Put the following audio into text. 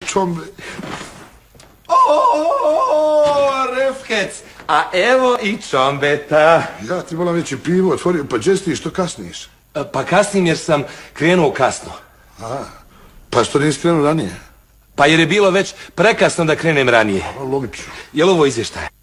čombe. Refkec, a evo i čombeta. Ja ti moram reći pivo otvorio, pa gdje si što kasniš? Pa kasnim jer sam krenuo kasno. Pa što nisi krenuo ranije? Pa jer je bilo već prekasno da krenem ranije. Logično. Jel ovo izvještaj?